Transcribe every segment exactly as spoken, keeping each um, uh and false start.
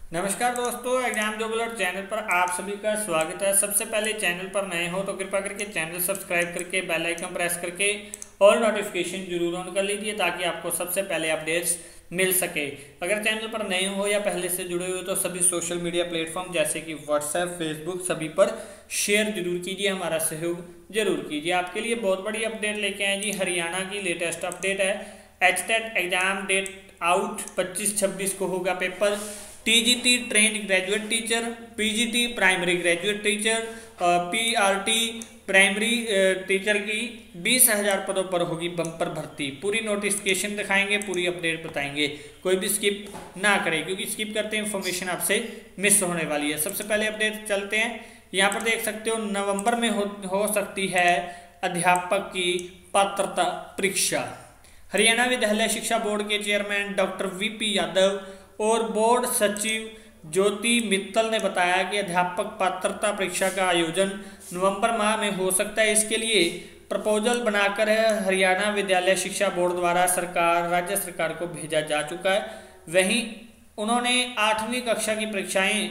नमस्कार दोस्तों, एग्जाम जो बुलेट चैनल पर आप सभी का स्वागत है। सबसे पहले चैनल पर नए हो तो कृपया करके चैनल सब्सक्राइब करके बेल आइकन प्रेस करके ऑल नोटिफिकेशन जरूर ऑन कर लीजिए ताकि आपको सबसे पहले अपडेट्स मिल सके। अगर चैनल पर नए हो या पहले से जुड़े हुए तो सभी सोशल मीडिया प्लेटफॉर्म जैसे कि व्हाट्सएप, फेसबुक सभी पर शेयर जरूर कीजिए, हमारा सहयोग जरूर कीजिए। आपके लिए बहुत बड़ी अपडेट लेके आए जी। हरियाणा की लेटेस्ट अपडेट है। H TET exam date out, पच्चीस छब्बीस को होगा पेपर। TGT trained graduate teacher, PGT primary graduate teacher, PRT primary teacher की बीस हजार पदों पर होगी बम्पर भर्ती। पूरी नोटिफिकेशन दिखाएंगे, पूरी अपडेट बताएंगे, कोई भी स्किप ना करें क्योंकि स्किप करते हैं इंफॉर्मेशन आपसे मिस होने वाली है। सबसे पहले अपडेट चलते हैं। यहाँ पर देख सकते हो नवंबर में हो, हो सकती है अध्यापक की पात्रता परीक्षा। हरियाणा विद्यालय शिक्षा बोर्ड के चेयरमैन डॉक्टर वीपी यादव और बोर्ड सचिव ज्योति मित्तल ने बताया कि अध्यापक पात्रता परीक्षा का आयोजन नवंबर माह में हो सकता है। इसके लिए प्रपोजल बनाकर हरियाणा विद्यालय शिक्षा बोर्ड द्वारा सरकार राज्य सरकार को भेजा जा चुका है। वहीं उन्होंने आठवीं कक्षा की परीक्षाएं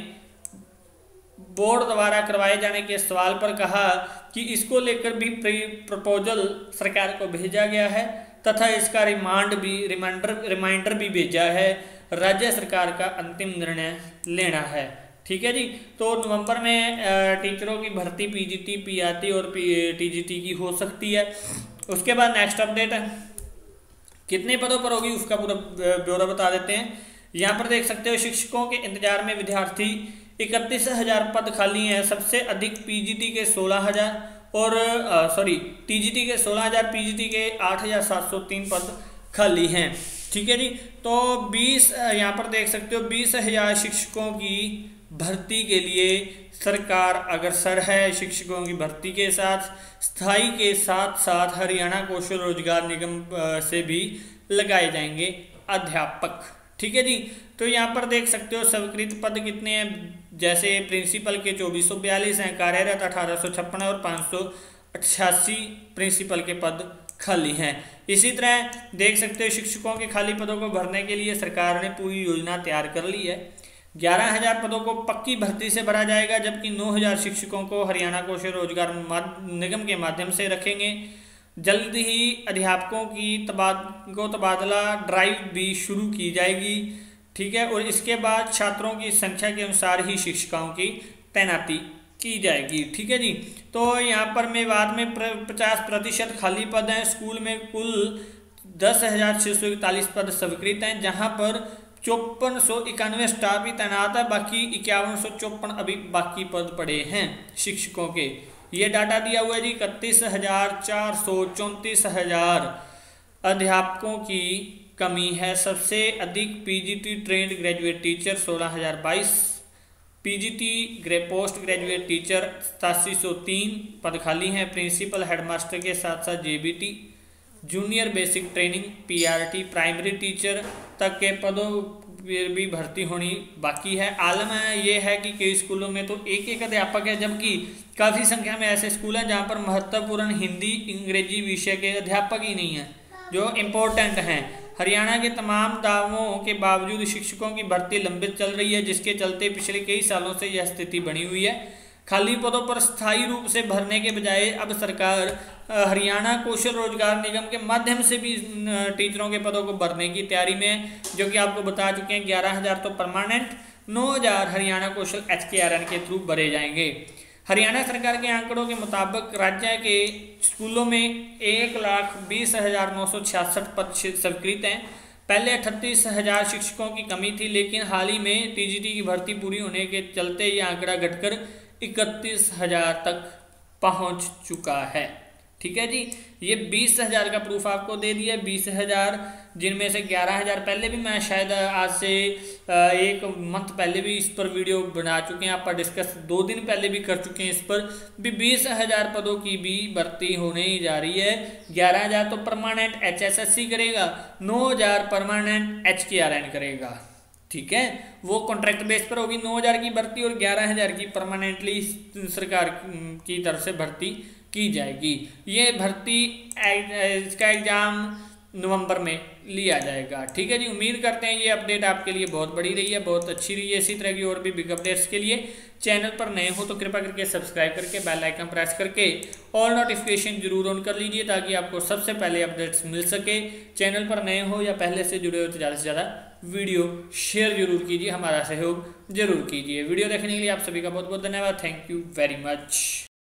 बोर्ड द्वारा करवाए जाने के सवाल पर कहा कि इसको लेकर भी प्रपोजल सरकार को भेजा गया है तथा इसका रिमांड भी रिमाइंडर रिमाइंडर भी भेजा है। राज्य सरकार का अंतिम निर्णय लेना है। ठीक है जी। तो नवंबर में टीचरों की भर्ती पीजीटी, पीआरटी और टीजीटी की हो सकती है। उसके बाद नेक्स्ट अपडेट है, कितने पदों पर होगी उसका पूरा ब्यौरा बता देते हैं। यहाँ पर देख सकते हो शिक्षकों के इंतजार में विद्यार्थी, इकतीस हजार पद खाली हैं। सबसे अधिक पीजीटी के सोलह हजार और सॉरी टीजीटी के सोलह हजार, पीजीटी के आठ हजार सात सौ तीन पद खाली हैं। ठीक है जी। तो बीस यहाँ पर देख सकते हो बीस हजार शिक्षकों की भर्ती के लिए सरकार अग्रसर है। शिक्षकों की भर्ती के साथ स्थायी के साथ साथ हरियाणा कौशल रोजगार निगम से भी लगाए जाएंगे अध्यापक। ठीक है जी। तो यहाँ पर देख सकते हो स्वीकृत पद कितने हैं, जैसे प्रिंसिपल के चौबीस सौ बयालीस हैं, कार्यरत अठारह सौ छप्पन और पाँच सौ अट्ठासी प्रिंसिपल के पद खाली हैं। इसी तरह देख सकते हो शिक्षकों के खाली पदों को भरने के लिए सरकार ने पूरी योजना तैयार कर ली है। ग्यारह हजार पदों को पक्की भर्ती से भरा जाएगा जबकि नौ हजार शिक्षकों को हरियाणा कौशल रोजगार निगम के माध्यम से रखेंगे। जल्द ही अध्यापकों की तबाद को तबादला ड्राइव भी शुरू की जाएगी। ठीक है। और इसके बाद छात्रों की संख्या के अनुसार ही शिक्षिकाओं की तैनाती की जाएगी। ठीक है जी। तो यहाँ पर मेवात में पचास प्रतिशत खाली पद हैं। स्कूल में कुल दस हजार छः सौ इकतालीस पद स्वीकृत हैं जहाँ पर चौपन सौ इक्यानवे स्टाफ भी तैनात है, बाकी इक्यावन सौ चौपन अभी बाकी पद पड़े हैं शिक्षकों के। ये डाटा दिया हुआ है जी। इकतीस हजार चार सौ चौंतीस हजार अध्यापकों की कमी है। सबसे अधिक पीजीटी ट्रेंड ग्रेजुएट टीचर सोलह हजार बाईस, PGT gre post graduate teacher सतासी सौ तीन पद खाली हैं। प्रिंसिपल हेडमास्टर के साथ साथ JBT, junior basic training, PRT primary teacher तक के पदों पर भी भर्ती होनी बाकी है। आलम है ये है कि कई स्कूलों में तो एक एक अध्यापक है जबकि काफ़ी संख्या में ऐसे स्कूल हैं जहाँ पर महत्वपूर्ण हिंदी अंग्रेजी विषय के अध्यापक ही नहीं हैं जो इम्पोर्टेंट हैं। हरियाणा के तमाम दावों के बावजूद शिक्षकों की भर्ती लंबित चल रही है जिसके चलते पिछले कई सालों से यह स्थिति बनी हुई है। खाली पदों पर स्थायी रूप से भरने के बजाय अब सरकार हरियाणा कौशल रोजगार निगम के माध्यम से भी टीचरों के पदों को भरने की तैयारी में, जो कि आपको बता चुके हैं ग्यारह हजार तो परमानेंट, नौ हजार Haryana Kaushal H K R N के थ्रू भरे जाएंगे। हरियाणा सरकार के आंकड़ों के मुताबिक राज्य के स्कूलों में एक लाख बीस हजार नौ सौ छियासठ पद स्वीकृत हैं। पहले अठतीस हजार शिक्षकों की कमी थी लेकिन हाल ही में टीजीटी की भर्ती पूरी होने के चलते ये आंकड़ा घटकर इकतीस हजार तक पहुंच चुका है। ठीक है जी। ये बीस हजार का प्रूफ आपको दे दिया। बीस हजार जिनमें से ग्यारह हजार पहले भी मैं शायद आज से एक मंथ पहले भी इस पर वीडियो बना चुके हैं, आप पर डिस्कस दो दिन पहले भी कर चुके हैं। इस पर भी बीस हजार पदों की भी भर्ती होने ही जा रही है। ग्यारह हजार तो permanent H S S C करेगा, नौ हजार permanent H K R N करेगा। ठीक है। वो कॉन्ट्रैक्ट बेस पर होगी नौ हजार की भर्ती और ग्यारह हजार की परमानेंटली सरकार की तरफ से भर्ती की जाएगी। ये भर्ती इसका एग्जाम नवंबर में लिया जाएगा। ठीक है जी, उम्मीद करते हैं ये अपडेट आपके लिए बहुत बड़ी रही है, बहुत अच्छी रही है। इसी तरह की और भी बिग अपडेट्स के लिए चैनल पर नए हो तो कृपया करके सब्सक्राइब करके बेल आइकन प्रेस करके ऑल नोटिफिकेशन जरूर ऑन कर लीजिए ताकि आपको सबसे पहले अपडेट्स मिल सके। चैनल पर नए हो या पहले से जुड़े हो तो ज़्यादा से ज़्यादा वीडियो शेयर जरूर कीजिए, हमारा सहयोग जरूर कीजिए। वीडियो देखने के लिए आप सभी का बहुत बहुत धन्यवाद। Thank you very much.